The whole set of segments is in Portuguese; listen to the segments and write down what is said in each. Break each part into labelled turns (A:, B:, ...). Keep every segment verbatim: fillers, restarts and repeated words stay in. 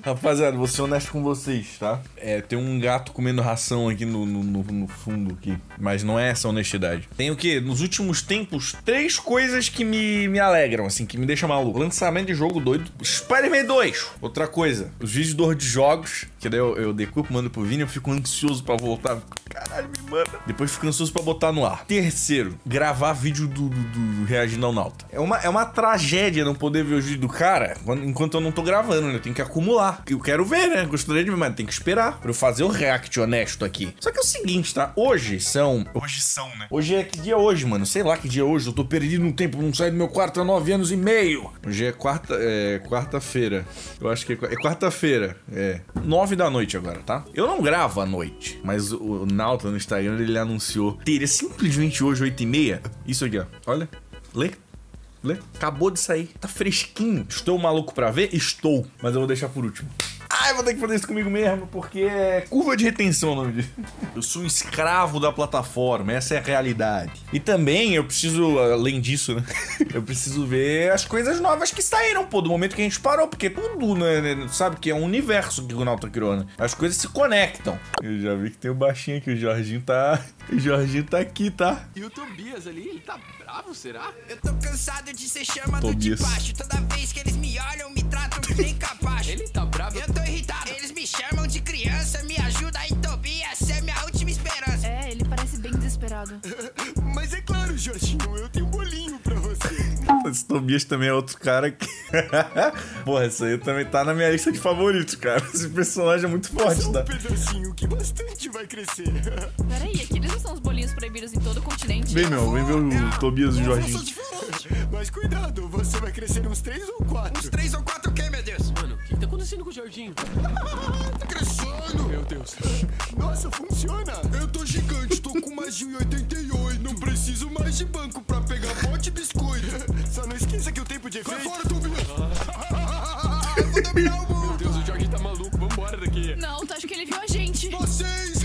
A: Rapaziada, vou ser honesto com vocês, tá? É, tem um gato comendo ração aqui no, no, no, no fundo aqui. Mas não é essa honestidade. Tem o quê? Nos últimos tempos, três coisas que me, me alegram, assim, que me deixam maluco. Lançamento de jogo doido. Spider-Man dois. Outra coisa, os vídeos de jogos, que daí eu, eu decupo, mando pro Vini, eu fico ansioso pra voltar. Caralho, me manda. Depois fico ansioso pra botar no ar. Terceiro, gravar vídeo do, do, do Reagindo ao Nauta. É uma, é uma tragédia não poder ver os vídeos do cara enquanto eu não tô gravando, né? Eu tenho que acumular. Eu quero ver, né? Gostaria de ver, mas tem que esperar pra eu fazer o react honesto aqui. Só que é o seguinte, tá? Hoje são... Hoje são, né? Hoje é que dia é hoje, mano? Sei lá que dia é hoje. Eu tô perdido no tempo, não saio do meu quarto há nove anos e meio. Hoje é quarta... É... quarta-feira. Eu acho que é, é quarta-feira. É. Nove da noite agora, tá? Eu não gravo à noite, mas o, o Nauta no Instagram, ele anunciou. Teria simplesmente hoje, oito e meia. Isso aqui, ó. Olha. Lê. Lê. Acabou de sair. Tá fresquinho. Estou maluco pra ver? Estou. Mas eu vou deixar por último. Ah, eu vou ter que fazer isso comigo mesmo, porque é curva de retenção o nome disso. Eu sou um escravo da plataforma, essa é a realidade. E também eu preciso, além disso, né? Eu preciso ver as coisas novas que saíram, pô, do momento que a gente parou, porque tudo, né, sabe, que é um universo que o Nauta criou, né? As coisas se conectam. Eu já vi que tem o baixinho aqui, o Jorginho tá... O Jorginho tá aqui, tá?
B: E o Tobias ali, ele tá bravo, será?
C: Eu tô cansado de ser chamado
A: Tobias.
C: de baixo. Toda vez que eles me olham, me tratam que nem capaz.
B: Ele tá bravo?
C: Eu tô irritado. Eles me chamam de criança, me ajuda aí, Tobias, é minha última esperança.
D: É, ele parece bem desesperado.
E: Mas é claro, Jorginho, eu tenho um bolinho pra você.
A: Esse Tobias também é outro cara que... Porra, esse aí também tá na minha lista de favoritos, cara. Esse personagem é muito forte,
E: Só um
A: tá?
E: pedacinho que bastante vai crescer.
D: Peraí, aqueles não são os bolinhos proibidos em todo o continente?
A: Vem, meu, vem ver o Tobias e o
E: Eu
A: Jorginho.
E: sou diferente. Mas cuidado, você vai crescer uns três ou quatro.
C: Uns três ou quatro o quê, meu Deus?
B: Mano, o que tá acontecendo com o Jorginho?
E: Tá crescendo.
B: Meu Deus.
E: Nossa, funciona. Eu tô gigante, tô com mais de um e oitenta e oito. Não preciso mais de banco pra pegar pote e biscoito. Só não esqueça que o tempo de efeito... Vai fora, Tobias.
C: Eu vou dominar o
B: Meu
C: mundo.
B: Deus, o Jorginho tá maluco, vambora daqui.
D: Não, tá, acho que ele viu a gente.
E: Vocês.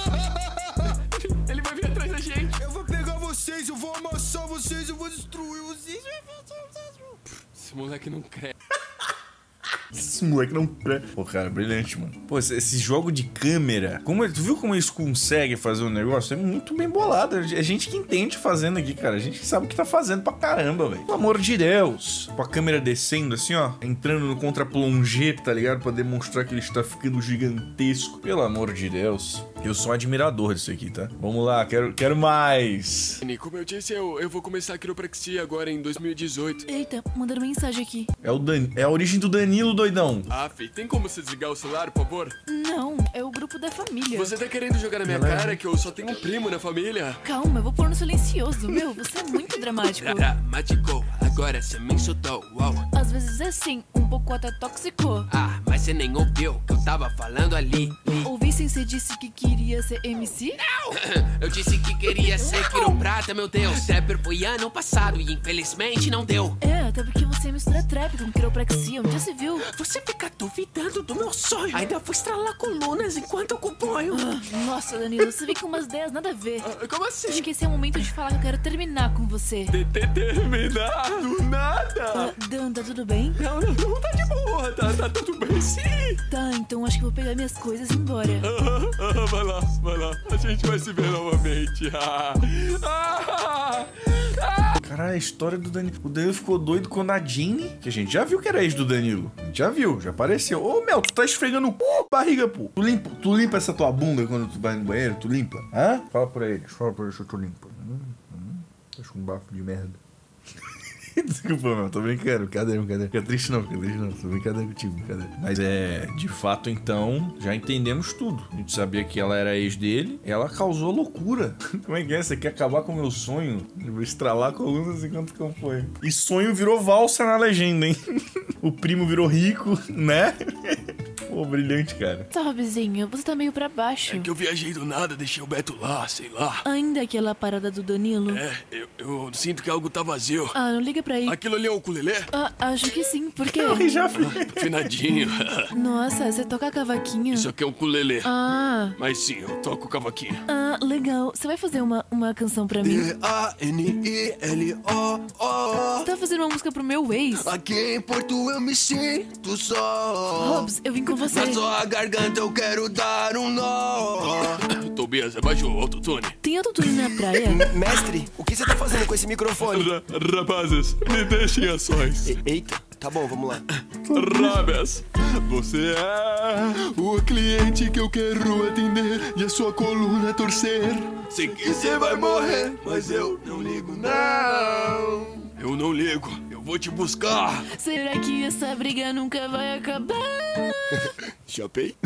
B: Ele vai vir atrás da gente.
E: Eu vou pegar vocês, eu vou amassar vocês, eu vou destruir vocês.
B: Esse moleque não cresce.
A: Esse moleque não... Pô, cara, brilhante, mano. Pô, esse, esse jogo de câmera... Como, tu viu como eles conseguem fazer um negócio? É muito bem bolado. É gente que entende fazendo aqui, cara. A gente que sabe o que tá fazendo pra caramba, velho. Pelo amor de Deus. Com a câmera descendo assim, ó. Entrando no contra-plongé, tá ligado? Pra demonstrar que ele está ficando gigantesco. Pelo amor de Deus. Eu sou um admirador disso aqui, tá? Vamos lá, quero, quero mais.
B: Como eu disse, eu, eu vou começar a quiropraxia agora em dois mil e dezoito.
D: Eita, mandaram mensagem aqui.
A: É, o Dan... é a origem do Danilo, doidão.
B: Ah, Fê, tem como você desligar o celular, por favor?
D: Não, é o grupo da família.
B: Você tá querendo jogar na minha
A: Galera.
B: cara que eu só tenho um primo na família?
D: Calma, eu vou pôr no silencioso. Meu, você é muito dramático.
B: Dramático, agora você me insultou, uau.
D: Às vezes é sim, um pouco até tóxico.
B: Ah, mas você nem ouviu o que eu tava falando ali.
D: Ouvi sem você disse que queria ser M C?
B: Eu disse que queria ser quiroprata, meu Deus. Trapper foi ano passado e infelizmente não deu.
D: É, até porque você mistura trap com quiropraxia, onde já se viu?
B: Você fica duvidando do meu sonho. Ainda vou estralar colunas enquanto eu componho.
D: Ah, nossa, Danilo, você vem com umas ideias nada a ver.
B: Ah, como assim?
D: Acho que esse é o momento de falar que eu quero terminar com você.
B: De- de- Terminar do nada.
D: Ah, Dan, tá tudo bem?
B: Não, não, não, tá de boa. Tá, tá tudo bem, sim.
D: Tá, então acho que eu vou pegar minhas coisas e ir embora.
B: Ah, ah, vai lá, vai lá. A gente vai se ver novamente. Ah, ah, ah.
A: Caralho, a história do Danilo. O Danilo ficou doido quando a Jeanne, que a gente já viu que era ex do Danilo. A gente já viu, já apareceu. Ô, Mel, tu tá esfregando o cu, barriga, pô. Tu limpa, tu limpa essa tua bunda quando tu vai no banheiro? Tu limpa? Hã? Fala pra eles, fala pra eles se eu tô limpa. Hum, hum. Acho um bafo de merda. Desculpa, meu, tô brincando, brincadeira, brincadeira. Fica triste não, fica triste não, tô brincadeira contigo, brincadeira. Mas é, de fato, então, já entendemos tudo. A gente sabia que ela era ex dele, ela causou loucura. Como é que é? Você quer acabar com o meu sonho? Eu vou estralar colunas enquanto campanha. E sonho virou valsa na legenda, hein? O primo virou rico, né? Pô, brilhante, cara.
D: Tá, Robizinho, você tá meio pra baixo.
B: É que eu viajei do nada, deixei o Beto lá, sei lá.
D: Ainda aquela parada do Danilo?
B: É, eu, eu Eu sinto que algo tá vazio.
D: Ah, não liga pra aí.
B: Aquilo ali é o ukulele?
D: Ah, acho que sim, por quê?
A: Eu já vi.
B: Finadinho.
D: Nossa, você toca cavaquinho?
B: Isso aqui é um ukulele.
D: Ah,
B: Mas sim, eu toco cavaquinho.
D: ah, legal. Você vai fazer uma, uma canção pra mim?
E: D A N I L O O.
D: Você tá fazendo uma música pro meu ex?
E: Aqui em Porto eu me sinto só.
D: Hobbs, eu vim com você.
E: Na sua garganta eu quero dar um nó.
B: Tobias, abaixa o autotune.
D: Tem autotune na praia?
F: Mestre, o que você tá fazendo com esse microfone?
B: Ra rapazes, me deixem a sós.
F: E- Eita, tá bom, vamos lá.
B: Rabes, você é
E: O cliente que eu quero atender e a sua coluna torcer.
B: Se
E: Você vai morrer, mas eu não ligo não.
B: Eu não ligo, eu vou te buscar.
D: Será que essa briga nunca vai acabar?
E: Chapei?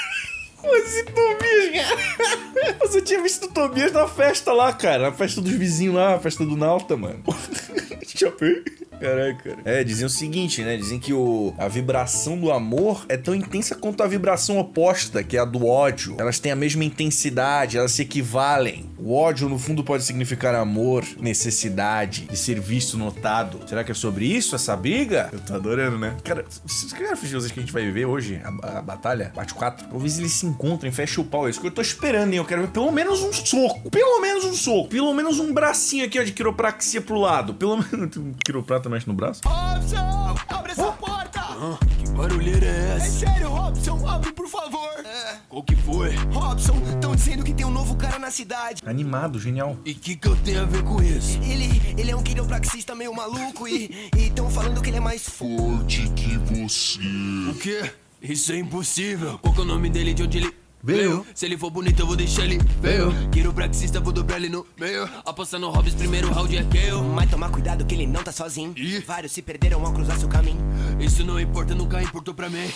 A: Esse Tobias, cara. Você tinha visto o Tobias na festa lá, cara. Na festa dos vizinhos lá, na festa do Nauta, mano. Chapei. Caraca, cara. É, dizem o seguinte, né? Dizem que o, a vibração do amor é tão intensa quanto a vibração oposta, que é a do ódio. Elas têm a mesma intensidade, elas se equivalem. O ódio, no fundo, pode significar amor, necessidade de ser visto, notado. Será que é sobre isso, essa briga? Eu tô adorando, né? Cara, vocês querem fingir vocês que a gente vai viver hoje? A, a batalha? Parte quatro? Talvez eles se encontrem, fechem o pau. É isso que eu tô esperando, hein? Eu quero ver pelo menos um soco. Pelo menos um soco. Pelo menos um bracinho aqui, ó, de quiropraxia pro lado. Pelo menos... Um quiroprata mexe no braço?
E: Robson, abre essa porta!
B: Ah, que barulheira é
E: É
B: essa?
E: sério, Robson, abre por favor!
B: Qual que foi?
F: Robson, estão dizendo que tem um novo cara na cidade.
A: Animado, genial.
B: E que que eu tenho a ver com isso?
F: Ele, ele é um quiropraxista meio maluco e estão falando que ele é mais forte que você.
B: O quê? Isso é impossível. Qual que é o nome dele, de onde ele...
E: Veio.
B: Se ele for bonito, eu vou deixar ele veio. Quiropraxista, vou dobrar ele no meio. Aposta no Hobbs, primeiro round é eu.
F: Mas tomar cuidado que ele não tá sozinho.
B: Ih.
F: Vários se perderam ao cruzar seu caminho.
B: Isso não importa, nunca importou pra mim.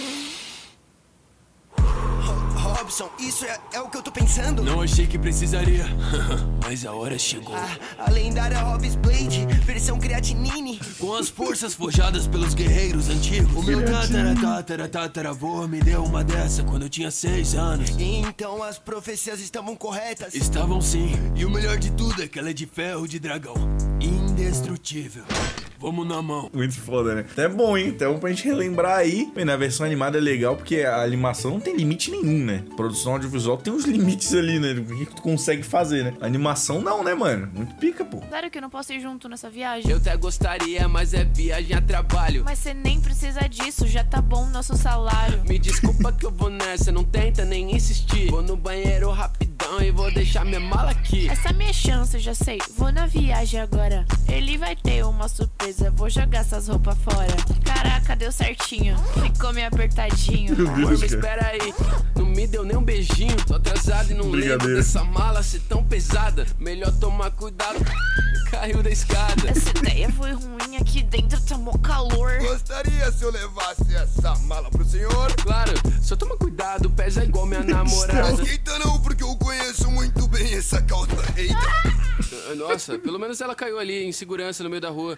F: Robson, isso é, é o que eu tô pensando.
B: Não achei que precisaria. Mas a hora chegou.
F: A, a lendária Hobbs Blade, versão creatinine.
B: Com as forças forjadas pelos guerreiros antigos. O meu tatara, tatara, tataravô me deu uma dessa quando eu tinha seis anos.
F: Então as profecias estavam corretas.
B: Estavam sim. E o melhor de tudo é que ela é de ferro de dragão. Indestrutível. Vamos na mão.
A: Muito foda, né? Até bom, hein? Até bom pra gente relembrar aí. E na versão animada é legal porque a animação não tem limite nenhum, né? A produção audiovisual tem uns limites ali, né? O que tu consegue fazer, né? A animação não, né, mano? Muito pica, pô.
D: Sério que eu não posso ir junto nessa viagem?
B: Eu até gostaria, mas é viagem a trabalho.
D: Mas você nem precisa disso, já tá bom o nosso salário.
B: Me desculpa que eu vou nessa, não tenta nem insistir. Vou no banheiro rapidão e vou deixar minha mala aqui.
D: Essa é a minha chance, já sei. Vou na viagem agora. Ele vai ter uma surpresa, vou jogar essas roupas fora. Caraca, deu certinho. Ficou meio apertadinho.
B: Amor, me espera aí. Não me deu nem um beijinho. Tô atrasado e não lembro
A: Brigadeiro.
B: dessa mala ser tão pesada. Melhor tomar cuidado. Caiu da escada.
D: Essa ideia foi ruim, aqui dentro tá mó calor.
E: Gostaria se eu levasse essa mala pro senhor?
B: Claro, só toma cuidado, pesa igual minha namorada.
E: Esquenta não, porque eu conheço muito bem essa calça. Eita!
B: Nossa, pelo menos ela caiu ali em segurança no meio da rua.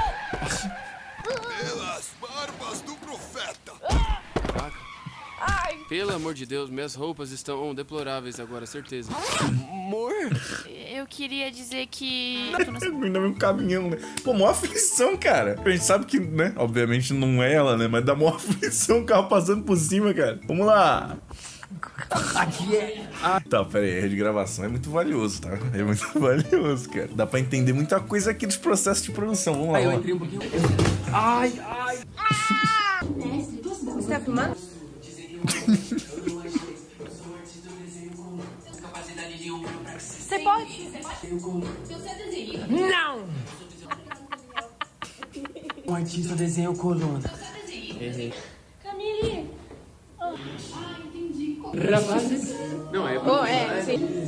E: Pelas barbas do profeta!
B: Pelo amor de Deus, minhas roupas estão deploráveis agora, certeza. Amor?
D: Eu queria dizer que...
A: Ainda vem um caminhão, né? Pô, maior aflição, cara. A gente sabe que, né? Obviamente não é ela, né? Mas dá maior aflição o carro passando por cima, cara. Vamos lá. Aqui é... Ah, tá, pera aí. A rede de gravação é muito valioso, tá? É muito valioso, cara. Dá pra entender muita coisa aqui dos processos de produção. Vamos lá,
B: Aí eu
A: vamos lá.
B: entrei um pouquinho.
G: Ai, ai. Você tá filmando? Você pode? Não!
H: Um artista desenha o coluna.
G: Camille!
H: Ah, entendi. Rapazes.
B: Não, é.
G: Oh, é, sim.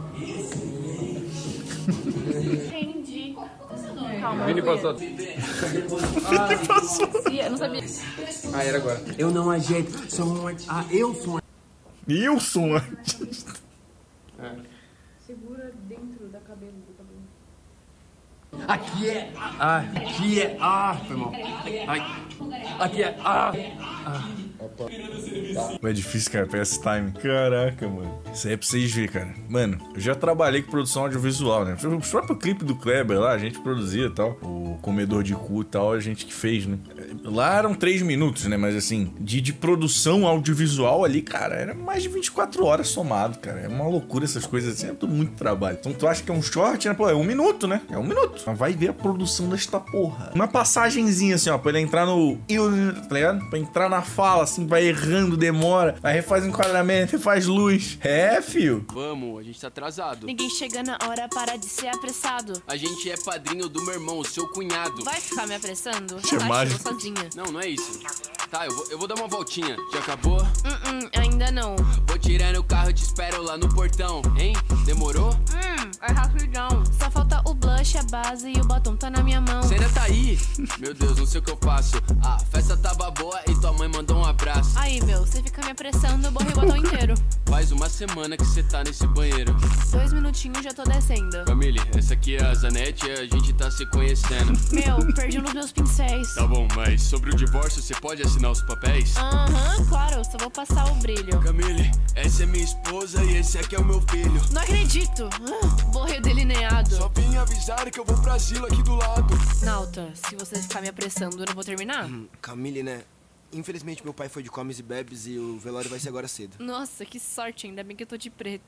G: Entendi. Calma.
B: Vini passou.
A: Ele passou.
G: Eu não sabia.
B: Ah, era agora.
H: Eu não ajeito. Sou um artista. Ah, eu sou um
A: Eu sou um artista.
G: Segura dentro da cabelo do cabelo.
H: Aqui é. Ah, aqui é. Ah, foi mal. Ai. Aqui é. Ah. Ah.
A: É difícil, cara, pegar esse time. Caraca, mano. Isso aí é pra vocês verem, cara. Mano, eu já trabalhei com produção audiovisual, né? O próprio clipe do Kleber lá, a gente produzia e tal. O comedor de cu e tal, a gente que fez, né? Lá eram três minutos, né? Mas assim, de, de produção audiovisual ali, cara, era mais de vinte e quatro horas somado, cara. É uma loucura essas coisas assim, é tudo muito trabalho. Então tu acha que é um short, né? Pô, é um minuto, né? É um minuto. Mas vai ver a produção desta porra. Uma passagenzinha assim, ó, pra ele entrar no... Tá ligado? Pra entrar na fala, assim, vai errando, demora. Aí refaz enquadramento, refaz luz. É, fio.
B: Vamos, a gente tá atrasado.
D: Ninguém chega na hora, para de ser apressado.
B: A gente é padrinho do meu irmão, o seu cunhado.
D: Vai ficar me apressando?
A: Chamagem.
D: Relaxa, eu vou sozinha.
B: Não, não é isso. Tá, eu vou, eu vou dar uma voltinha. Já acabou?
D: Hum, hum, ainda não.
B: Vou tirar no carro e te espero lá no portão, hein? Demorou?
D: Hum, é rapidão. Só falta o blush, a base e o batom tá na minha mão.
B: Você ainda tá aí? Meu Deus, não sei o que eu faço. A festa tava boa e tua mãe mandou um abraço.
D: Aí, meu, você fica me apressando, eu borrei o batom inteiro.
B: Faz uma semana que você tá nesse banheiro.
D: Dois minutinhos já tô descendo.
B: Camille, essa aqui é a Zanetti e a gente tá se conhecendo.
D: Meu, perdi um dos meus pincéis.
B: Tá bom, mas sobre o divórcio você pode assinar os papéis?
D: Aham, claro, só vou passar o brilho.
B: Camille, essa é minha esposa e esse aqui é o meu filho.
D: Não acredito! Ah, borrei o delineado.
E: Só vim avisar que eu vou pra asilo aqui do lado.
D: Nauta, se você ficar me apressando, eu não vou terminar?
F: Hum, Camille, né? Infelizmente meu pai foi de comes e bebes e o velório vai ser agora cedo.
D: Nossa, que sorte, ainda bem que eu tô de preto.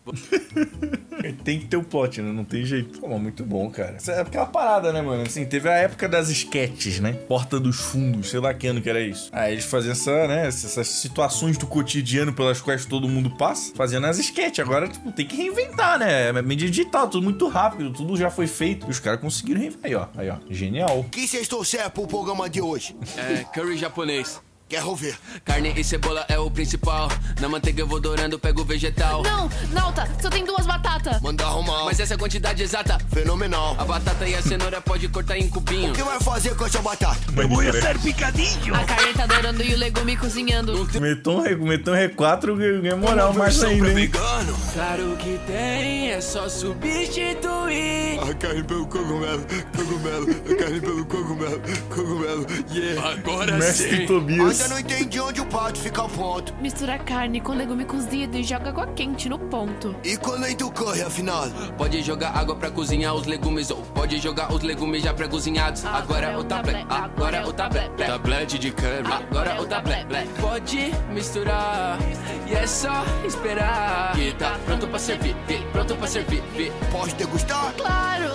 A: Tem que ter o plot, né? Não tem jeito. Pô, mas muito bom, cara. Isso é aquela parada, né, mano? Assim, teve a época das sketches, né? Porta dos Fundos, sei lá que ano que era isso. Aí eles faziam essa, né? Essas situações do cotidiano pelas quais todo mundo passa, fazendo as sketches. Agora, tipo, tem que reinventar, né? É mídia digital, tudo muito rápido, tudo já foi feito. E os caras conseguiram reinventar. Aí, ó. Aí, ó. Genial.
F: O que vocês trouxeram pro programa de hoje?
B: É, curry japonês.
F: Quero ver.
B: Carne e cebola é o principal. Na manteiga eu vou dourando, pego o vegetal.
D: Não, Nauta, só tem duas batatas.
F: Manda arrumar.
B: Mas essa é a quantidade exata.
F: Fenomenal.
B: A batata e a cenoura pode cortar em cubinho.
F: O que vai fazer com essa batata?
A: Eu vou
F: ser picadinho.
D: A carne tá dourando e o legume cozinhando.
A: Meton R quatro ganha moral mais ainda, hein?
F: Vegano.
B: Claro que tem, é só substituir.
E: A carne pelo cogumelo, cogumelo, a carne pelo cogumelo, cogumelo, yeah.
B: Agora
A: Mestre
B: sim.
A: Tobias.
F: Ainda não entendi onde o pato fica ao ponto.
D: Mistura carne com legume cozido e joga água quente no ponto.
F: E quando entra o curry, afinal?
B: Pode jogar água pra cozinhar os legumes ou pode jogar os legumes já pré-cozinhados. Agora é o tablet, agora é o tablet. Tablet de curry, agora é o tablet. Pode misturar e é só esperar. Que tá pronto pra servir, pronto pra servir.
F: Posso degustar?
D: Claro!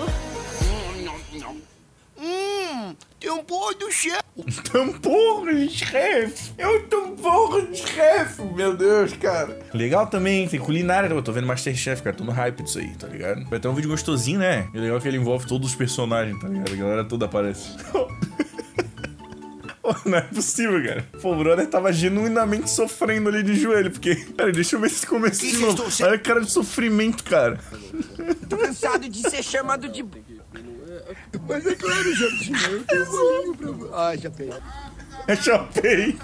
F: Hum, tem um pôr do chefe.
A: Tampor de chefe! É o tampor de chefe! Meu Deus, cara. Legal também, hein? Tem culinária. Eu tô vendo Masterchef, cara. Tô no hype disso aí, tá ligado? Vai ter um vídeo gostosinho, né? E legal que ele envolve todos os personagens, tá ligado? A galera toda aparece. Não é possível, cara. Pô, o brother tava genuinamente sofrendo ali de joelho, porque... Cara, deixa eu ver esse começo de novo. Olha a cara de sofrimento, cara.
H: Tô cansado de ser chamado de...
E: Mas é claro, Jorginho, eu tenho um bolinho pra...
F: Ai, já peguei.
A: É chapei.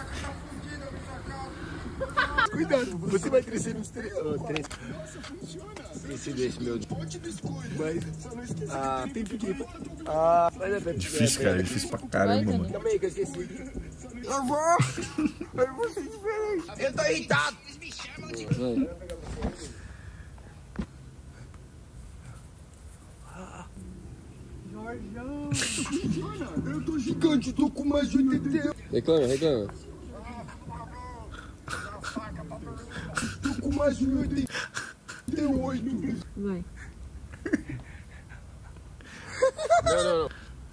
E: Cuidado, você vai crescer nos três... Oh, três...
F: Esqueci desse meu...
E: Mas só não esqueci.
F: Ah, tem piqui. Ah, mas é bem...
A: Difícil, cara. É difícil pra caramba, mano.
F: Calma aí que eu esqueci.
E: Eu vou... Eu vou ser diferente.
F: Eu tô irritado.
E: Eu tô gigante, tô com mais de oitenta e oito.
B: Reclama, reclama.
E: Tô com mais de oitenta e oito.
G: Vai.
B: Não, não, não.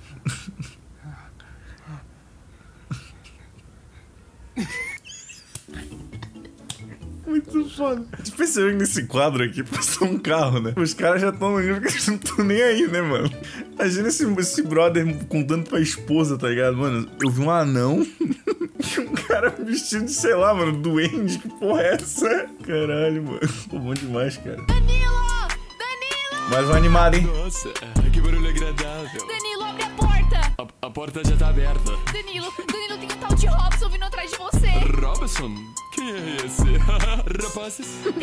A: Muito foda. Você percebeu que nesse quadro aqui passou um carro, né? Os caras já estão no nível que eles não estão nem aí, né, mano? Imagina esse, esse brother contando pra esposa, tá ligado? Mano, eu vi um anão e um cara vestido de, sei lá, mano, duende. Que porra é essa? Caralho, mano. Pô, bom demais, cara.
D: Danilo! Danilo!
A: Mais um animado, hein?
B: Nossa, que barulho agradável.
D: Danilo, abre a porta!
B: A, a porta já tá aberta.
D: Danilo, Danilo, tem um tal de Robson vindo atrás de você.
B: Robson? Quem é esse? Rapazes?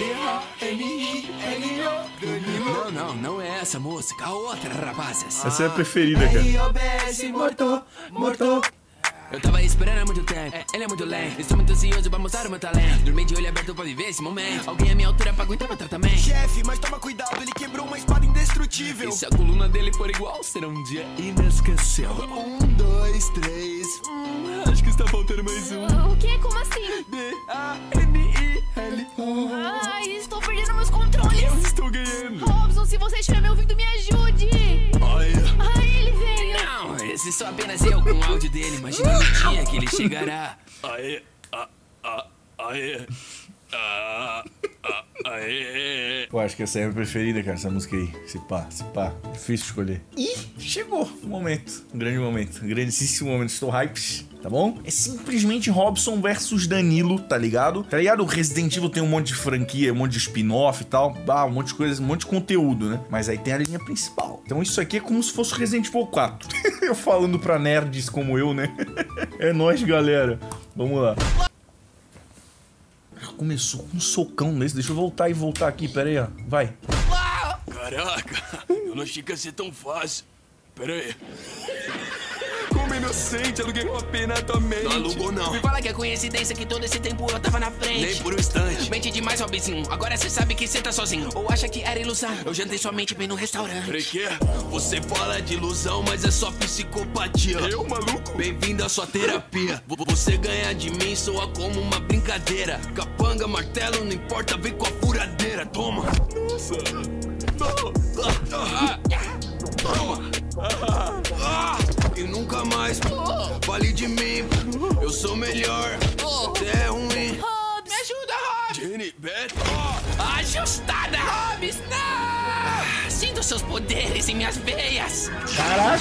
B: Não, não, não é essa música. A outra, rapazes.
A: Essa é a preferida, cara.
H: Morto, morto.
B: Eu tava esperando há muito tempo, ele é muito lento. Estou muito ansioso pra mostrar o meu talento. Dormi de olho aberto pra viver esse momento. Alguém à minha altura pra aguentar meu tratamento.
F: Chefe, mas toma cuidado, ele quebrou uma espada indestrutível.
B: E se a coluna dele for igual, será um dia inesquecível.
F: Um, dois, três.
B: Hum, acho que está faltando mais um.
D: O que? Como assim?
B: D A N I L O.
D: Ai, estou perdendo meus controles.
B: Eu estou ganhando.
D: Robson, se você estiver me ouvindo, me ajude.
B: Ai,
D: Ai, ele veio.
B: não, esse sou apenas eu com o áudio dele. Imagina o dia que ele chegará. Aê, a, a, aê, a, a, aê.
A: Eu acho que essa é a minha preferida, cara, essa música aí. Se pá, se pá. Difícil escolher. E chegou o momento. Um grande momento. Um grandíssimo momento. Estou hypes. Tá bom? É simplesmente Robson versus Danilo, tá ligado? Tá ligado? O Resident Evil tem um monte de franquia, um monte de spin-off e tal. Ah, um monte de coisa, um monte de conteúdo, né? Mas aí tem a linha principal. Então isso aqui é como se fosse Resident Evil quatro. Eu falando pra nerds como eu, né? É nóis, galera. Vamos lá. Começou com um socão nesse. Deixa eu voltar e voltar aqui. Pera aí, ó. Vai.
B: Caraca, eu não achei que ia ser tão fácil. Pera aí. Como inocente, aluguei uma pena atualmente. Não alugou, não. Me fala que é coincidência que todo esse tempo eu tava na frente. Nem por um instante. Mente demais, Robinzinho. Agora cê sabe que cê tá sozinho. Ou acha que era ilusão? Eu jantei somente bem no restaurante. Peraí, que? Você fala de ilusão, mas é só psicopatia. Eu, maluco? Bem-vindo à sua terapia. Você ganha de mim, soa como uma brincadeira. Capanga, martelo, não importa, vem com a furadeira. Toma. Nossa. Não. Ah. Toma. Ah. Ah. E nunca mais fale de mim. Eu sou melhor. Você é ruim.
D: Hobbs,
B: me ajuda, Hobbs. Jenny, Beth. Oh. Ajustada, Hobbs. Não. Ah, sinto seus poderes em minhas veias.
A: Caraca.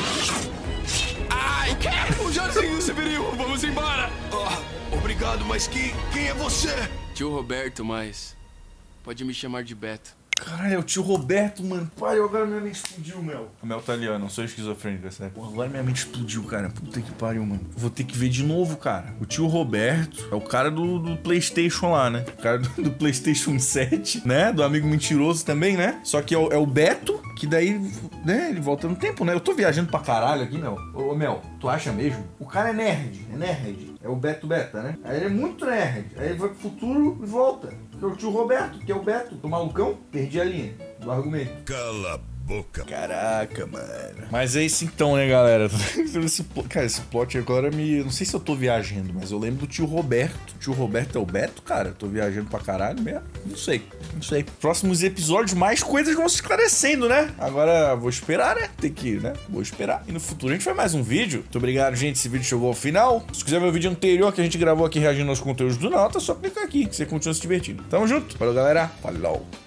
B: Ai, o quê? O Jarzinho Severino, vamos embora. Oh, obrigado, mas quem, quem é você? Tio Roberto, mas pode me chamar de Beto.
A: Caralho, é o tio Roberto, mano. Pai, agora minha mente explodiu, Mel. Mel tá ali, ó. Não sou esquizofrênico, é sério. Pô, agora minha mente explodiu, cara. Puta que pariu, mano. Vou ter que ver de novo, cara. O tio Roberto é o cara do, do PlayStation lá, né? O cara do, do PlayStation sete, né? Do amigo mentiroso também, né? Só que é o, é o Beto, que daí, né? Ele volta no tempo, né? Eu tô viajando pra caralho aqui, Mel. Ô, ô, Mel, tu acha mesmo? O cara é nerd, é nerd. É o Beto Beta, né? Aí ele é muito nerd. Aí ele vai pro futuro e volta. Que é o tio Roberto, que é o Beto. Do malucão, perdi a linha do argumento.
E: Cala a boca.
A: Caraca, mano. Mas é isso então, né, galera? Esse, cara, esse plot agora me... Não sei se eu tô viajando, mas eu lembro do tio Roberto. O tio Roberto é o Beto, cara? Eu tô viajando pra caralho mesmo? Não sei, não sei. Próximos episódios, mais coisas vão se esclarecendo, né? Agora, vou esperar, né? Tem que ir, né? Vou esperar. E no futuro a gente faz mais um vídeo. Muito obrigado, gente. Esse vídeo chegou ao final. Se quiser ver o vídeo anterior que a gente gravou aqui reagindo aos conteúdos do Nauta, é só clicar aqui, que você continua se divertindo. Tamo junto. Valeu, galera. Falou.